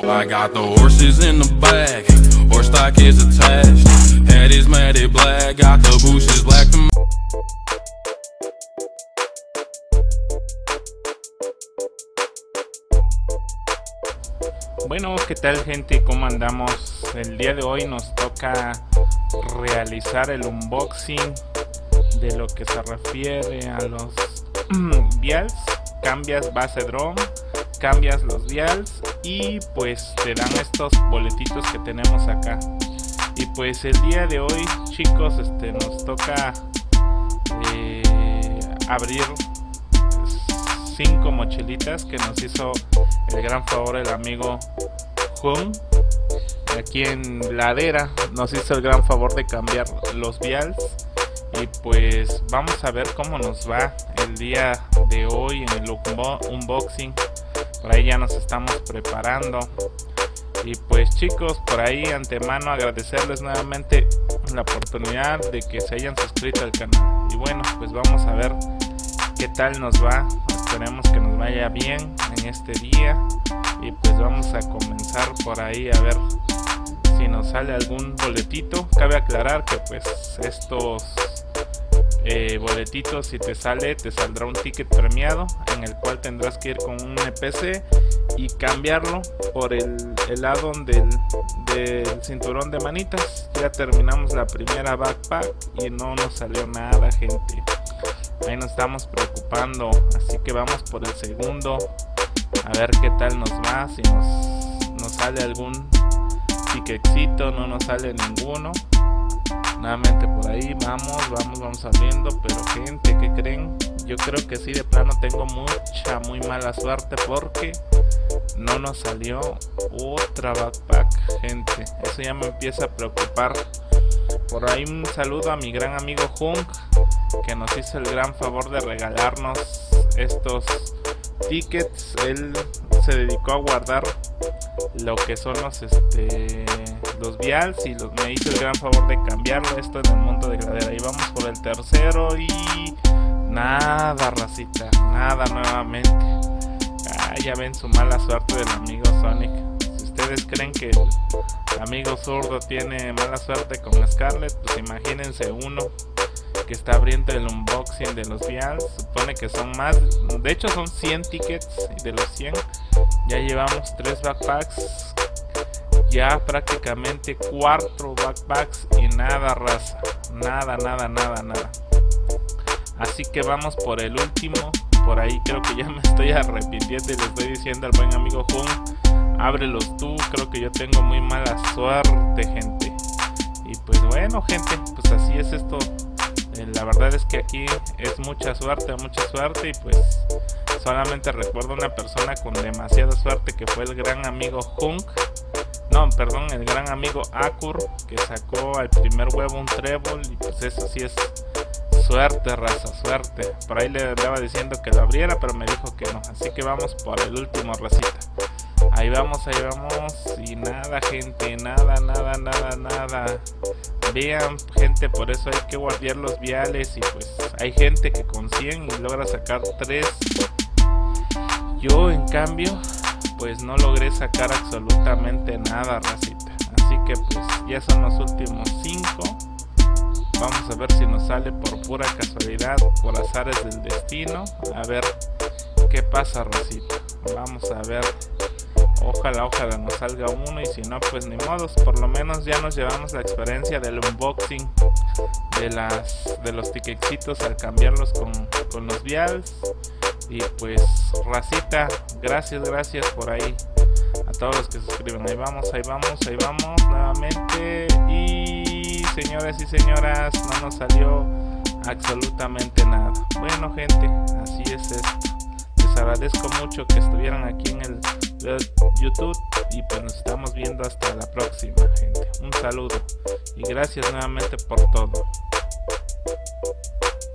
I got the horses in the back, horse stock is attached. Head is matted black, got the bushes black. Bueno, ¿qué tal, gente? ¿Cómo andamos? El día de hoy nos toca realizar el unboxing de lo que se refiere a los vials. Cambias base drum, cambias los vials y pues te dan estos boletitos que tenemos acá. Y pues el día de hoy, chicos, nos toca abrir 5 mochilitas que nos hizo el gran favor el amigo Jun. Aquí en Ladera nos hizo el gran favor de cambiar los vials. Y pues vamos a ver cómo nos va el día de hoy en el unboxing. Por ahí ya nos estamos preparando. Y pues, chicos, por ahí antemano agradecerles nuevamente la oportunidad de que se hayan suscrito al canal. Y bueno, pues vamos a ver qué tal nos va. Esperemos que nos vaya bien en este día. Y pues vamos a comenzar por ahí a ver si nos sale algún boletito. Cabe aclarar que pues estos boletitos, si te saldrá un ticket premiado en el cual tendrás que ir con un NPC y cambiarlo por el lado del cinturón de manitas. Ya terminamos la primera backpack y no nos salió nada, gente. Ahí nos estamos preocupando, así que vamos por el segundo a ver qué tal nos va. Si nos sale algún ticketcito, no nos sale ninguno. Nuevamente por ahí vamos abriendo. Pero, gente, ¿qué creen? Yo creo que sí, de plano tengo muy mala suerte, porque no nos salió otra backpack, gente. Eso ya me empieza a preocupar. Por ahí un saludo a mi gran amigo Hunk, que nos hizo el gran favor de regalarnos estos tickets. Él se dedicó a guardar lo que son los vials y me hizo el gran favor de cambiarlo esto en el mundo de Ladera. Y vamos por el tercero y nada, racita, nada nuevamente. Ya ven su mala suerte del amigo Sonic. Si ustedes creen que el amigo zurdo tiene mala suerte con Scarlet, pues imagínense uno que está abriendo el unboxing de los vials. Supone que son más, de hecho son 100 tickets, y de los 100 ya llevamos 3 backpacks, ya prácticamente 4 backpacks y nada, raza, nada. Así que vamos por el último. Por ahí creo que ya me estoy arrepintiendo y le estoy diciendo al buen amigo Jun, ábrelos tú. Creo que yo tengo muy mala suerte, gente. Y pues bueno, gente, pues así es esto. La verdad es que aquí es mucha suerte. Y pues solamente recuerdo una persona con demasiada suerte, que fue el gran amigo Hunk. No, perdón, el gran amigo Akur, que sacó al primer huevo un trébol. Y pues eso sí es suerte, raza, suerte. Por ahí le andaba diciendo que lo abriera, pero me dijo que no. Así que vamos por el último, racita. Ahí vamos. Y nada, gente, nada. Vean, gente, por eso hay que guardar los viales. Y pues hay gente que con 100 y logra sacar 3. Yo, en cambio, pues no logré sacar absolutamente nada, racita. Así que pues ya son los últimos 5. Vamos a ver si nos sale por pura casualidad, por azares del destino. A ver qué pasa, racita. Vamos a ver. Ojalá nos salga uno, y si no, pues ni modos. Por lo menos ya nos llevamos la experiencia del unboxing de los ticketcitos al cambiarlos con los vials. Y pues, racita, gracias por ahí a todos los que se suscriben. Ahí vamos nuevamente. Y señores y señoras, no nos salió absolutamente nada. Bueno, gente, así es esto. Les agradezco mucho que estuvieran aquí en el YouTube, y pues nos estamos viendo hasta la próxima, gente. Un saludo y gracias nuevamente por todo.